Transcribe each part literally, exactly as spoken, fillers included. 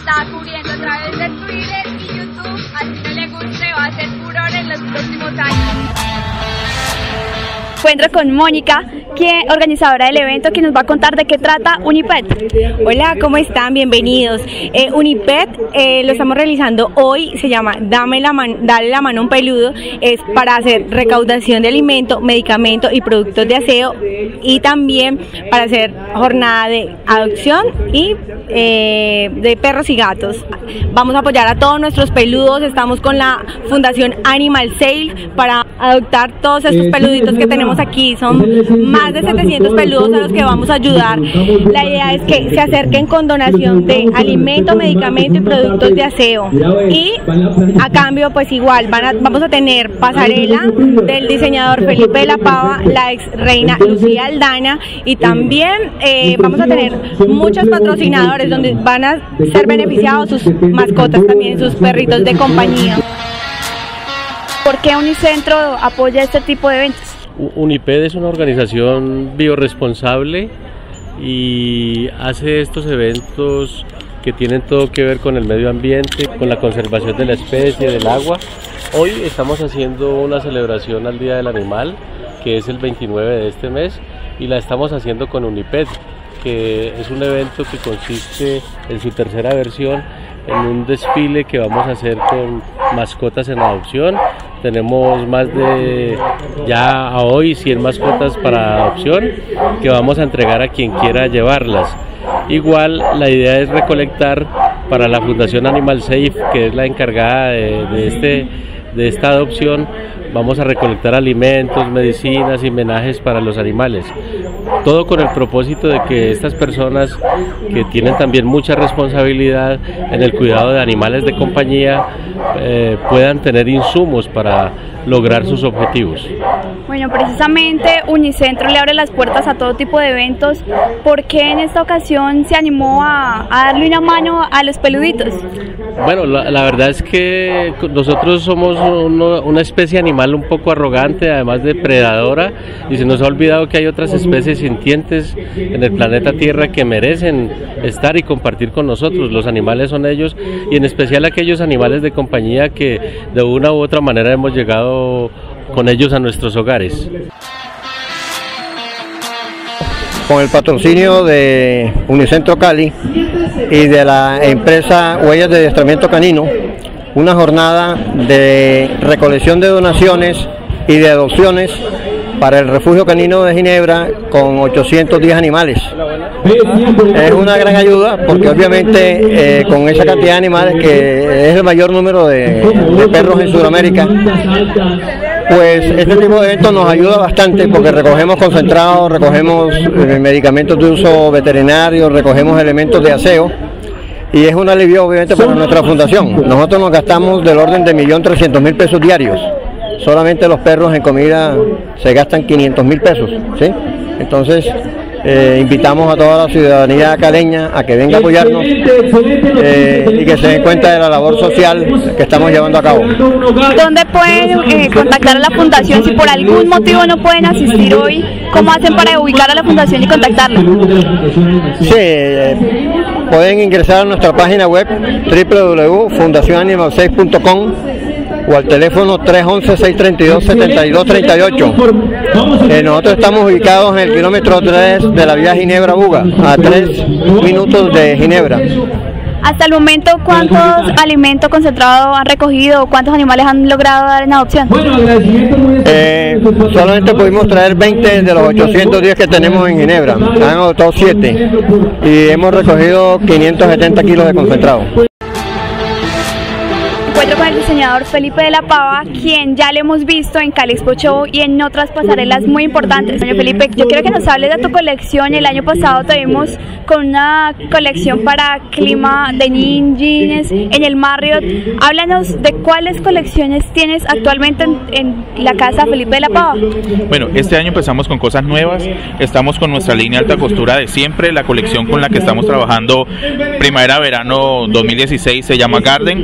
está cubriendo a través de Twitter y YouTube, así no le guste, va a ser furor en los próximos años. Encuentro con Mónica, quien, organizadora del evento, que nos va a contar de qué trata Unipet. Hola, ¿cómo están? Bienvenidos. Eh, Unipet eh, lo estamos realizando hoy, se llama Dame la mano, Dale la mano a un peludo, es para hacer recaudación de alimento, medicamentos y productos de aseo, y también para hacer jornada de adopción y eh, de perros y gatos. Vamos a apoyar a todos nuestros peludos, estamos con la Fundación Animal Save para adoptar todos estos peluditos que tenemos aquí. Son más de setecientos peludos a los que vamos a ayudar. La idea es que se acerquen con donación de alimento, medicamento y productos de aseo, y a cambio pues igual van a, vamos a tener pasarela del diseñador Felipe de la Pava, la ex reina Lucía Aldana, y también eh, vamos a tener muchos patrocinadores donde van a ser beneficiados sus mascotas, también sus perritos de compañía. ¿Por qué Unicentro apoya este tipo de eventos? Unipet es una organización biorresponsable y hace estos eventos que tienen todo que ver con el medio ambiente, con la conservación de la especie, del agua. Hoy estamos haciendo una celebración al Día del Animal, que es el veintinueve de este mes, y la estamos haciendo con Unipet, que es un evento que consiste en su tercera versión en un desfile que vamos a hacer con mascotas en adopción. Tenemos más de, ya a hoy, cien mascotas para adopción que vamos a entregar a quien quiera llevarlas. Igual la idea es recolectar para la Fundación Animal Safe, que es la encargada de, de, este, de esta adopción. Vamos a recolectar alimentos, medicinas y menajes para los animales. Todo con el propósito de que estas personas que tienen también mucha responsabilidad en el cuidado de animales de compañía eh, puedan tener insumos para lograr sus objetivos. Bueno, precisamente Unicentro le abre las puertas a todo tipo de eventos. ¿Por qué en esta ocasión se animó a, a darle una mano a los peluditos? Bueno, la, la verdad es que nosotros somos uno, una especie animal un poco arrogante, además depredadora, y se nos ha olvidado que hay otras especies sintientes en el planeta Tierra que merecen estar y compartir con nosotros. Los animales son ellos, y en especial aquellos animales de compañía que de una u otra manera hemos llegado con ellos a nuestros hogares. Con el patrocinio de Unicentro Cali y de la empresa Huellas de Adiestramiento Canino, una jornada de recolección de donaciones y de adopciones para el refugio canino de Ginebra con ochocientos diez animales. Es una gran ayuda porque obviamente eh, con esa cantidad de animales, que es el mayor número de, de perros en Sudamérica, pues este tipo de eventos nos ayuda bastante porque recogemos concentrados, recogemos eh, medicamentos de uso veterinario, recogemos elementos de aseo, y es un alivio obviamente para nuestra fundación. Nosotros nos gastamos del orden de un millón trescientos mil pesos diarios. Solamente los perros en comida se gastan quinientos mil pesos, ¿sí? Entonces eh, invitamos a toda la ciudadanía caleña a que venga a apoyarnos eh, y que se den cuenta de la labor social que estamos llevando a cabo. ¿Dónde pueden eh, contactar a la fundación si por algún motivo no pueden asistir hoy? ¿Cómo hacen para ubicar a la fundación y contactarla? Sí, eh, pueden ingresar a nuestra página web doble u doble u doble u punto fundación animal safe punto com o al teléfono tres once, seis treinta y dos, setenta y dos treinta y ocho. Eh, nosotros estamos ubicados en el kilómetro tres de la vía Ginebra-Buga, a tres minutos de Ginebra. Hasta el momento, ¿cuántos alimentos concentrados han recogido o cuántos animales han logrado dar en adopción? Eh, solamente pudimos traer veinte de los ochocientos diez que tenemos en Ginebra. Han adoptado siete y hemos recogido quinientos setenta kilos de concentrado. Encuentro con el diseñador Felipe de la Pava, quien ya le hemos visto en Cali Expo Show y en otras pasarelas muy importantes. Señor Felipe, yo quiero que nos hables de tu colección. El año pasado te vimos con una colección para clima de jeans en el Marriott. Háblanos de cuáles colecciones tienes actualmente en, en la casa Felipe de la Pava. Bueno, este año empezamos con cosas nuevas. Estamos con nuestra línea alta costura de siempre. La colección con la que estamos trabajando primavera-verano dos mil dieciséis se llama Garden.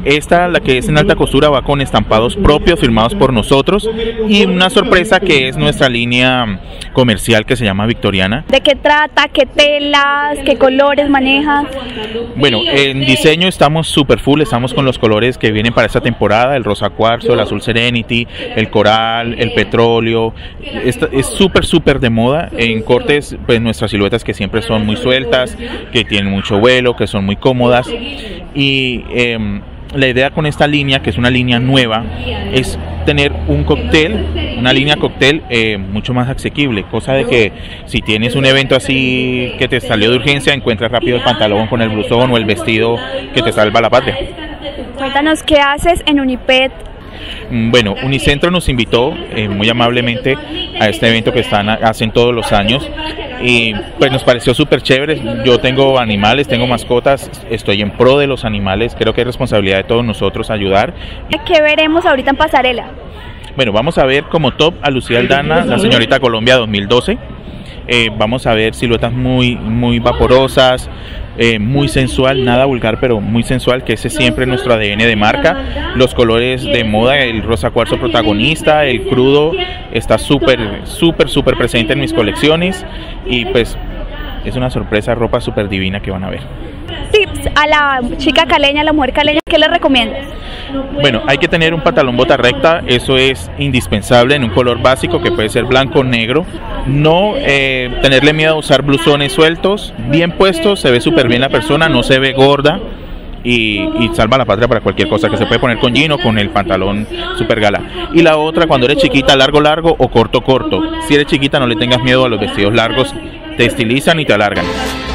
Esta, la que es en alta costura, va con estampados propios firmados por nosotros, y una sorpresa que es nuestra línea comercial que se llama Victoriana. ¿De qué trata? ¿Qué telas? ¿Qué colores maneja? Bueno, en diseño estamos super full, estamos con los colores que vienen para esta temporada: el rosa cuarzo, el azul serenity, el coral, el petróleo. Esta, es súper súper de moda. En cortes, pues nuestras siluetas que siempre son muy sueltas, que tienen mucho vuelo, que son muy cómodas. Y eh, la idea con esta línea, que es una línea nueva, es tener un cóctel, una línea cóctel eh, mucho más asequible, cosa de que si tienes un evento así que te salió de urgencia, encuentras rápido el pantalón con el blusón o el vestido que te salva la patria. Cuéntanos qué haces en Unipet. Bueno, Unicentro nos invitó eh, muy amablemente a este evento que están hacen todos los años, y pues nos pareció súper chévere. Yo tengo animales, tengo mascotas, estoy en pro de los animales, creo que es responsabilidad de todos nosotros ayudar. ¿Qué veremos ahorita en pasarela? Bueno, vamos a ver como top a Lucía Aldana, la señorita Colombia dos mil doce. Eh, vamos a ver siluetas muy, muy vaporosas, eh, muy sensual, nada vulgar, pero muy sensual, que ese es siempre nuestro A D N de marca. Los colores de moda, el rosa cuarzo protagonista, el crudo, está súper, súper, súper presente en mis colecciones, y pues es una sorpresa, ropa súper divina que van a ver. Tips a la chica caleña, a la mujer caleña, ¿qué le recomiendas? Bueno, hay que tener un pantalón bota recta, eso es indispensable, en un color básico que puede ser blanco o negro. No eh, tenerle miedo a usar blusones sueltos, bien puestos, se ve súper bien la persona, no se ve gorda, y, y salva la patria para cualquier cosa, que se puede poner con jean o con el pantalón super gala. Y la otra, cuando eres chiquita, largo largo o corto corto. Si eres chiquita, no le tengas miedo a los vestidos largos, te estilizan y te alargan.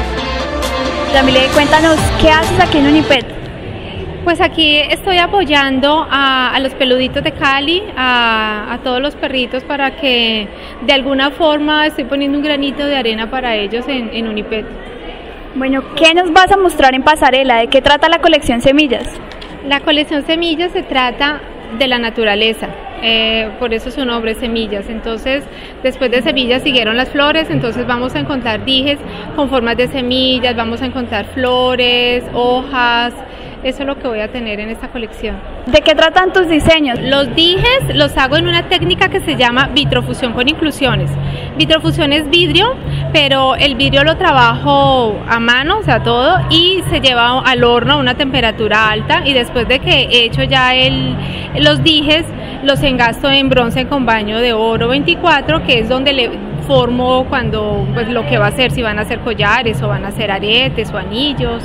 Yamile, cuéntanos, ¿qué haces aquí en Unipet? Pues aquí estoy apoyando a, a los peluditos de Cali, a, a todos los perritos, para que de alguna forma estoy poniendo un granito de arena para ellos en, en Unipet. Bueno, ¿qué nos vas a mostrar en pasarela? ¿De qué trata la colección Semillas? La colección Semillas se trata de la naturaleza. Eh, por eso su nombre es Semillas. Entonces, después de semillas siguieron las flores, entonces vamos a encontrar dijes con formas de semillas, vamos a encontrar flores, hojas. Eso es lo que voy a tener en esta colección. ¿De qué tratan tus diseños? Los dijes los hago en una técnica que se llama vitrofusión con inclusiones. Vitrofusión es vidrio, pero el vidrio lo trabajo a mano, o sea, todo, y se lleva al horno a una temperatura alta, y después de que he hecho ya el, los dijes, los engasto en bronce con baño de oro veinticuatro, que es donde le formo cuando, pues, lo que va a hacer, si van a hacer collares o van a hacer aretes o anillos.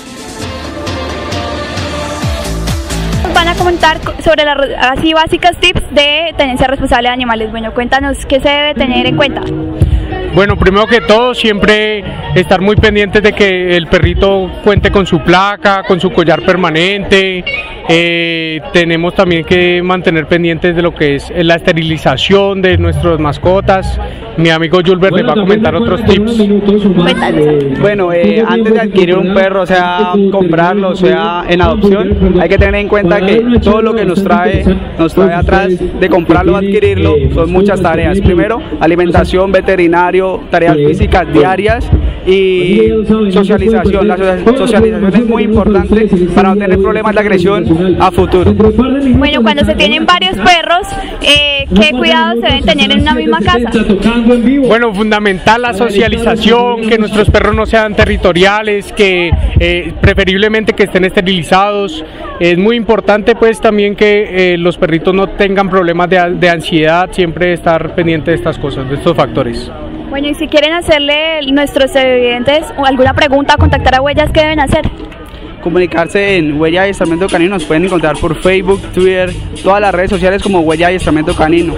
Van a comentar sobre las así básicas tips de tenencia responsable de animales. Bueno, cuéntanos qué se debe tener en cuenta. Bueno, primero que todo, siempre estar muy pendientes de que el perrito cuente con su placa, con su collar permanente. Eh, tenemos también que mantener pendientes de lo que es la esterilización de nuestras mascotas. Mi amigo Julbert les va a comentar otros tips. Bueno, eh, antes de adquirir un perro, o sea comprarlo, o sea en adopción, hay que tener en cuenta que todo lo que nos trae, nos trae atrás de comprarlo o adquirirlo, son muchas tareas. Primero, alimentación, veterinario, tareas físicas diarias y socialización. La socialización es muy importante para no tener problemas de agresión a futuro. Bueno, cuando se tienen varios perros, eh, ¿qué cuidados se deben tener en una misma casa? Bueno, fundamental la socialización, que nuestros perros no sean territoriales, que eh, preferiblemente que estén esterilizados. Es muy importante pues también que eh, los perritos no tengan problemas de, de ansiedad, siempre estar pendiente de estas cosas, de estos factores. Bueno, y si quieren hacerle nuestros televidentes alguna pregunta o contactar a Huellas, ¿qué deben hacer? Comunicarse en Huella Adiestramiento Canino, nos pueden encontrar por Facebook, Twitter, todas las redes sociales como Huella Adiestramiento Canino.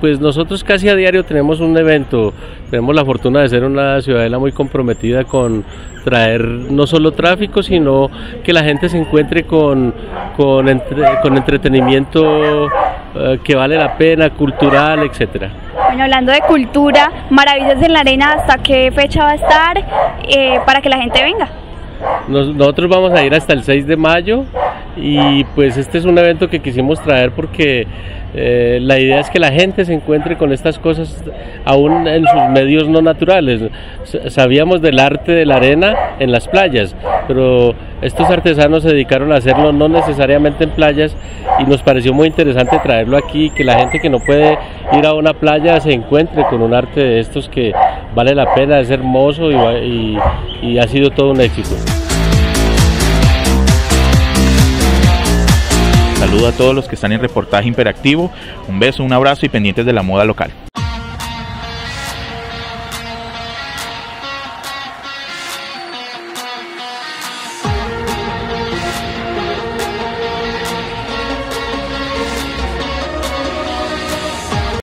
pues nosotros casi a diario tenemos un evento, tenemos la fortuna de ser una ciudadela muy comprometida con traer no solo tráfico, sino que la gente se encuentre con, con, entre, con entretenimiento eh, que vale la pena, cultural, etcétera. Bueno, hablando de cultura, Maravillas en la Arena, ¿hasta qué fecha va a estar eh, para que la gente venga? Nos, nosotros vamos a ir hasta el seis de mayo y pues este es un evento que quisimos traer porque eh, la idea es que la gente se encuentre con estas cosas aún en sus medios no naturales. Sabíamos del arte de la arena en las playas, pero estos artesanos se dedicaron a hacerlo no necesariamente en playas y nos pareció muy interesante traerlo aquí, que la gente que no puede ir a una playa se encuentre con un arte de estos que vale la pena, es hermoso y, y, y ha sido todo un éxito. Saludo a todos los que están en Reportaje Imperactivo, un beso, un abrazo y pendientes de la moda local.